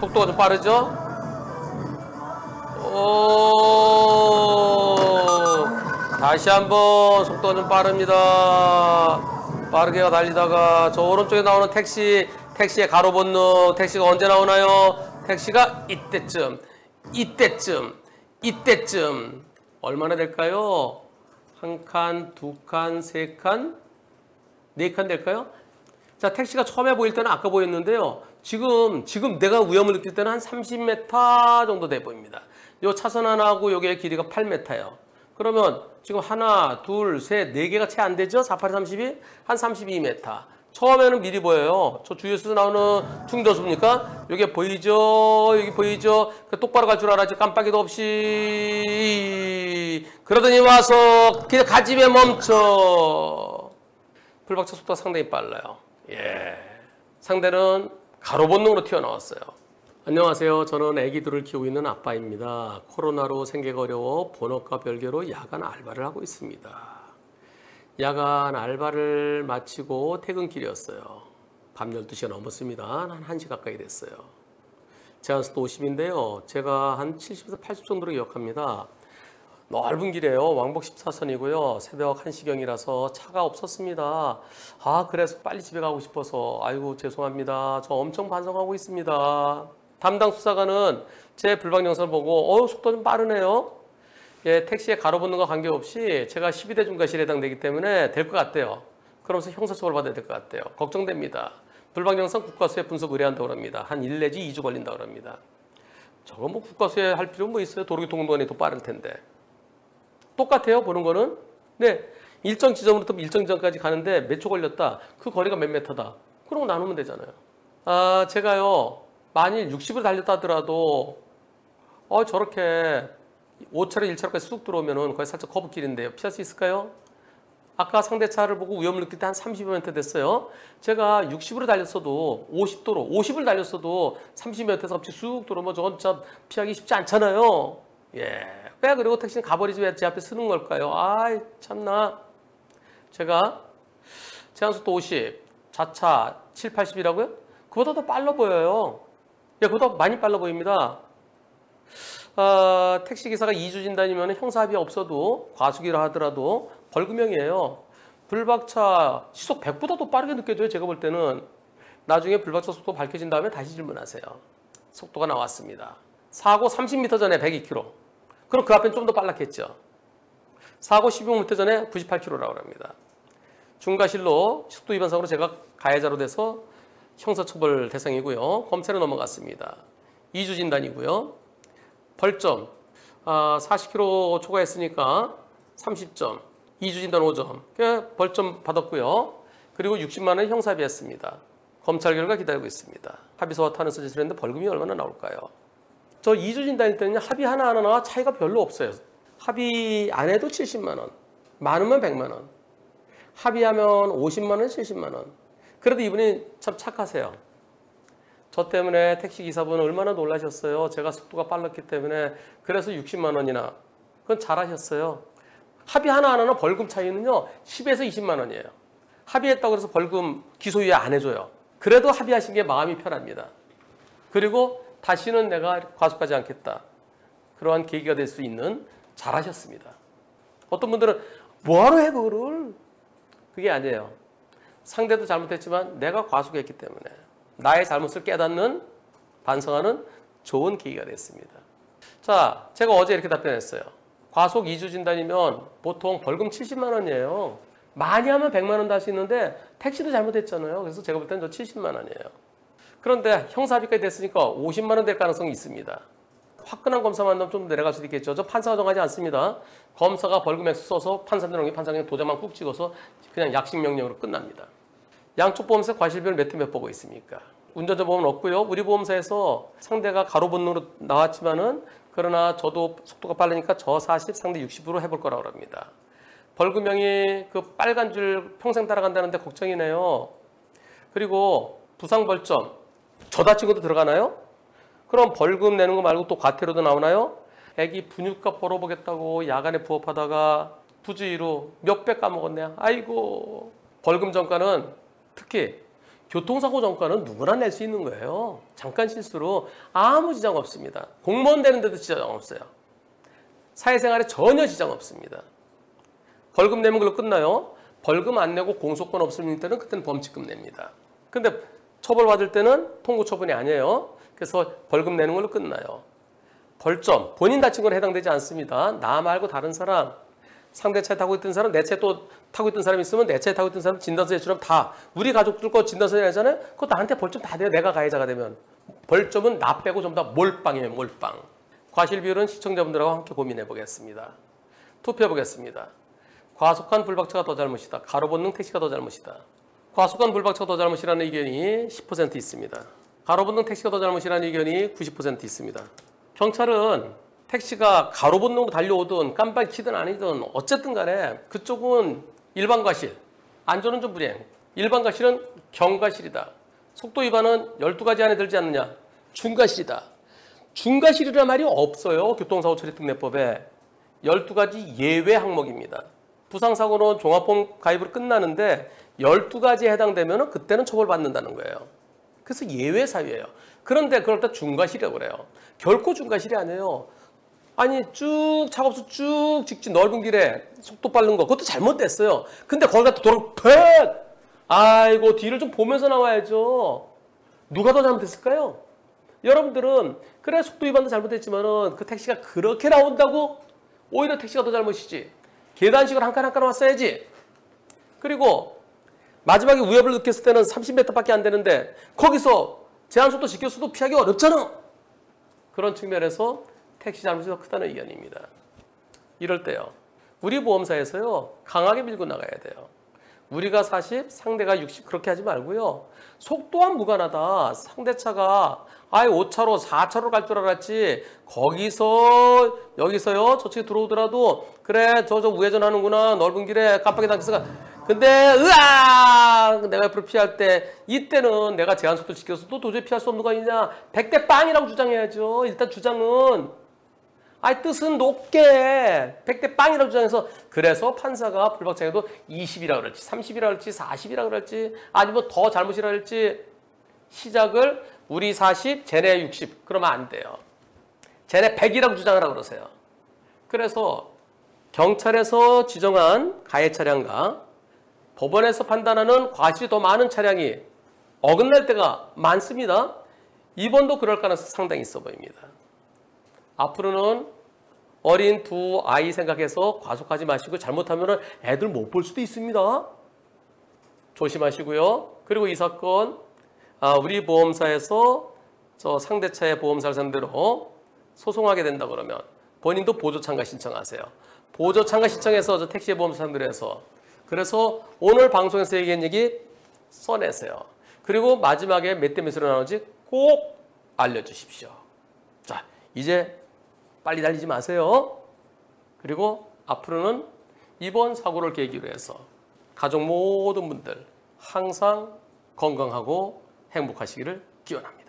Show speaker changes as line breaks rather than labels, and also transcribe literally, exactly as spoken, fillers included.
속도가 좀 빠르죠? 오, 다시 한번 속도가 좀 빠릅니다. 빠르게 달리다가 저 오른쪽에 나오는 택시, 택시의 가로 번호, 택시가 언제 나오나요? 택시가 이때쯤, 이때쯤, 이때쯤. 얼마나 될까요? 한 칸, 두 칸, 세 칸, 네 칸 될까요? 자, 택시가 처음에 보일 때는 아까 보였는데요. 지금, 지금 내가 위험을 느낄 때는 한 삼십 미터 정도 돼 보입니다. 요 차선 하나하고 요게 길이가 팔 미터예요. 그러면 지금 하나, 둘, 셋, 네 개가 채 안 되죠? 사, 팔, 삼십이? 한 삼십이 미터. 처음에는 미리 보여요. 저 주유소에서 나오는 충전소입니까? 여기 보이죠? 여기 보이죠? 똑바로 갈 줄 알았지. 깜빡이도 없이. 그러더니 와서 그냥 가집에 멈춰. 불박차 속도가 상당히 빨라요. 예. 상대는 가로 본능으로 튀어나왔어요. 안녕하세요. 저는 아기들을 키우고 있는 아빠입니다. 코로나로 생계가 어려워 본업과 별개로 야간 알바를 하고 있습니다. 야간 알바를 마치고 퇴근길이었어요. 밤 열두 시가 넘었습니다. 한 한 시 가까이 됐어요. 제가 수도 오십인데요. 제가 한 칠십에서 팔십 정도로 기억합니다. 넓은 길이에요. 왕복 십사 선이고요. 새벽 한 시경이라서 차가 없었습니다. 아, 그래서 빨리 집에 가고 싶어서 아이고 죄송합니다. 저 엄청 반성하고 있습니다. 담당 수사관은 제 불박 영상을 보고 어 속도 좀 빠르네요. 예, 택시에 가로 붙는 거 관계없이 제가 십이 대 중과실에 해당되기 때문에 될 것 같대요. 그러면서 형사처벌 받아야 될 것 같대요. 걱정됩니다. 불박 영상 국과수에 분석 의뢰한다고 합니다. 한 일 내지 이 주 걸린다고 합니다. 저거 뭐 국과수에 할 필요 뭐 있어요? 도로교통공단이 더 빠를 텐데. 똑같아요, 보는 거는. 네, 일정 지점으로부터 일정 지점까지 가는데 몇 초 걸렸다. 그 거리가 몇 미터다. 그런 거 나누면 되잖아요. 아, 제가요, 만일 육십으로 달렸다 하더라도 어, 저렇게 오 차로 일 차로까지 쑥 들어오면은 거의 살짝 커브길인데요. 피할 수 있을까요? 아까 상대 차를 보고 위험을 느낄 때 한 삼십 미터 됐어요. 제가 육십으로 달렸어도 오십 도로, 오십을 달렸어도 삼십 미터에서 갑자기 쑥 들어오면 저건 진짜 피하기 쉽지 않잖아요. 예. 왜 그리고 택시는 가버리지 왜 제 앞에 쓰는 걸까요? 아이, 참나. 제가 제한속도 오십, 자차 칠, 팔십이라고요? 그보다 더 빨라 보여요. 예, 그보다 많이 빨라 보입니다. 어, 택시기사가 이 주 진단이면 형사합의 없어도 과속이라 하더라도 벌금형이에요. 불박차 시속 백보다도 빠르게 느껴져요. 제가 볼 때는. 나중에 불박차 속도 밝혀진 다음에 다시 질문하세요. 속도가 나왔습니다. 사고 삼십 미터 전에 백이 킬로미터. 그럼 그 앞엔 좀 더 빨랐겠죠. 사고 십오 미터 전에 구십팔 킬로미터라고 합니다. 중과실로 속도 위반상으로 제가 가해자로 돼서 형사처벌 대상이고요. 검찰에 넘어갔습니다. 이 주 진단이고요. 벌점 아, 사십 킬로미터 초과했으니까 삼십 점, 이 주 진단 오 점. 벌점 받았고요. 그리고 육십만 원 형사합의했습니다. 검찰 결과 기다리고 있습니다. 합의서와 탄원서 제출했는데 벌금이 얼마나 나올까요? 저 이 주 진단일 때는 합의 하나하나와 차이가 별로 없어요. 합의 안 해도 칠십만 원, 많으면 백만 원, 합의하면 오십만 원, 칠십만 원. 그래도 이분이 참 착하세요. 저 때문에 택시기사분 얼마나 놀라셨어요. 제가 속도가 빨랐기 때문에. 그래서 육십만 원이나. 그건 잘하셨어요. 합의 하나하나는 벌금 차이는요. 십에서 이십만 원이에요. 합의했다고 해서 벌금 기소유예 안 해줘요. 그래도 합의하신 게 마음이 편합니다. 그리고 다시는 내가 과속하지 않겠다. 그러한 계기가 될 수 있는 잘하셨습니다. 어떤 분들은 뭐하러 해 그거를. 그게 아니에요. 상대도 잘못했지만 내가 과속했기 때문에 나의 잘못을 깨닫는 반성하는 좋은 계기가 됐습니다. 자, 제가 어제 이렇게 답변했어요. 과속 이 주 진단이면 보통 벌금 칠십만 원이에요. 많이 하면 백만 원도 할 수 있는데 택시도 잘못했잖아요. 그래서 제가 볼 때는 저 칠십만 원이에요. 그런데 형사합의까지 됐으니까 오십만 원 될 가능성이 있습니다. 화끈한 검사만 나오면 좀 내려갈 수도 있겠죠. 저 판사가 정하지 않습니다. 검사가 벌금 액수 써서 판사들은 판사가 도장만 꾹 찍어서 그냥 약식 명령으로 끝납니다. 양쪽 보험사 과실비를 몇 회 몇 보고 있습니까? 운전자 보험은 없고요. 우리 보험사에서 상대가 가로 본능으로 나왔지만은 그러나 저도 속도가 빠르니까 저 사십, 상대 육십으로 해볼 거라고 합니다. 벌금형이 그 빨간 줄 평생 따라간다는데 걱정이네요. 그리고 부상벌점, 저 다친 것도 들어가나요? 그럼 벌금 내는 거 말고 또 과태료도 나오나요? 애기 분유값 벌어보겠다고 야간에 부업하다가 부주의로 몇백 까먹었네요. 아이고. 벌금 전과는 특히 교통사고 전과는 누구나 낼 수 있는 거예요. 잠깐 실수로 아무 지장 없습니다. 공무원 되는데도 지장 없어요. 사회생활에 전혀 지장 없습니다. 벌금 내면 그걸로 끝나요. 벌금 안 내고 공소권 없을 때는 그때는 범칙금 냅니다. 근데 처벌받을 때는 통고 처분이 아니에요. 그래서 벌금 내는 걸로 끝나요. 벌점, 본인 다친 건 해당되지 않습니다. 나 말고 다른 사람, 상대 차에 타고 있던 사람, 내 차에 또 타고 있던 사람이 있으면 내 차에 타고 있던 사람 진단서 제출하면 다 우리 가족들 거 진단서 내잖아요. 그거 나한테 벌점 다 돼요. 내가 가해자가 되면. 벌점은 나 빼고 전부 다 몰빵이에요. 몰빵. 과실 비율은 시청자분들하고 함께 고민해 보겠습니다. 투표해 보겠습니다. 과속한 불박차가 더 잘못이다. 가로 본능 택시가 더 잘못이다. 과속한 불박차가 더 잘못이라는 의견이 십 퍼센트 있습니다. 가로 본능 택시가 더 잘못이라는 의견이 구십 퍼센트 있습니다. 경찰은 택시가 가로 본능으로 달려오든 깜빡이 키든 아니든 어쨌든 간에 그쪽은 일반 과실, 안전운전 불이행. 일반 과실은 경과실이다. 속도 위반은 열두 가지 안에 들지 않느냐. 중과실이다. 중과실이라는 말이 없어요. 교통사고 처리 특례법에. 열두 가지 예외 항목입니다. 부상사고는 종합보험 가입으로 끝나는데 열두 가지에 해당되면 그때는 처벌받는다는 거예요. 그래서 예외 사유예요. 그런데 그럴 때 중과실이라고 그래요. 결코 중과실이 아니에요. 아니 쭉 차가 없어 쭉 직진 넓은 길에 속도 빠른 거 그것도 잘못됐어요. 근데 거기다 또 도로 팩! 아이고 뒤를 좀 보면서 나와야죠. 누가 더 잘못했을까요? 여러분들은 그래 속도 위반도 잘못했지만은 그 택시가 그렇게 나온다고 오히려 택시가 더 잘못이지. 계단식으로 한 칸 한 칸 왔어야지. 그리고 마지막에 위협을 느꼈을 때는 삼십 미터밖에 안 되는데 거기서 제한속도 지켰어도 피하기 어렵잖아. 그런 측면에서 택시 잘못이 더 크다는 의견입니다. 이럴 때요. 우리 보험사에서요. 강하게 밀고 나가야 돼요. 우리가 사십, 상대가 육십 그렇게 하지 말고요. 속도와 무관하다. 상대차가 아예 오 차로, 사 차로 갈 줄 알았지. 거기서 여기서요. 저쪽에 들어오더라도 그래 저 저 우회전하는구나. 넓은 길에 깜빡이 당겨서 근데 으악! 내가 옆으로 피할 때 이때는 내가 제한속도 지켜서도 도저히 피할 수 없는 거 아니냐. 백 대 빵이라고 주장해야죠. 일단 주장은. 아이 뜻은 높게 백 대 빵이라고 주장해서 그래서 판사가 불박차에도 이십이라 그럴지 삼십이라 그럴지 사십이라 그럴지 아니면 더 잘못이라 그럴지 시작을 우리 사십, 쟤네 육십 그러면 안 돼요. 쟤네 백이라고 주장을 하고 그러세요. 그래서 경찰에서 지정한 가해 차량과 법원에서 판단하는 과실이 더 많은 차량이 어긋날 때가 많습니다. 이번도 그럴 가능성이 상당히 있어 보입니다. 앞으로는 어린 두 아이 생각해서 과속하지 마시고 잘못하면 애들 못 볼 수도 있습니다. 조심하시고요. 그리고 이 사건 우리 보험사에서 저 상대차의 보험사를 상대로 소송하게 된다 그러면 본인도 보조참가 신청하세요. 보조참가 신청해서 저 택시 보험사 상대로 해서 그래서 오늘 방송에서 얘기한 얘기 써내세요. 그리고 마지막에 몇 대 몇으로 나오는지 꼭 알려주십시오. 자, 이제 빨리 달리지 마세요. 그리고 앞으로는 이번 사고를 계기로 해서 가족 모든 분들 항상 건강하고 행복하시기를 기원합니다.